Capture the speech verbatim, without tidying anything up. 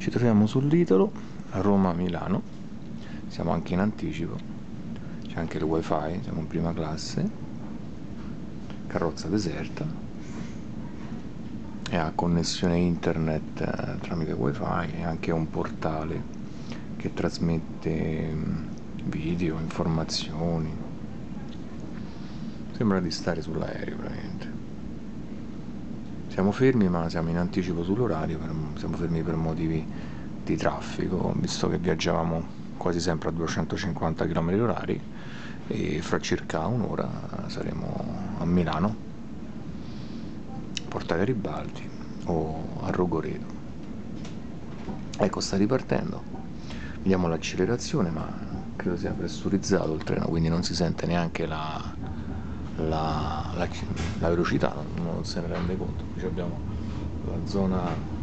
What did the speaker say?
Ci troviamo sull'Italo, a Roma-Milano, siamo anche in anticipo, c'è anche il wifi, siamo in prima classe, carrozza deserta e ha connessione internet eh, tramite wifi e anche un portale che trasmette video, informazioni. Sembra di stare sull'aereo veramente. Siamo fermi, ma siamo in anticipo sull'orario, siamo fermi per motivi di traffico, visto che viaggiavamo quasi sempre a duecentocinquanta chilometri orari e fra circa un'ora saremo a Milano, Porta Garibaldi o a Rogoredo. Ecco, sta ripartendo, vediamo l'accelerazione, ma credo sia pressurizzato il treno, quindi non si sente neanche la La, la, la velocità, non se ne rende conto. Qui abbiamo la zona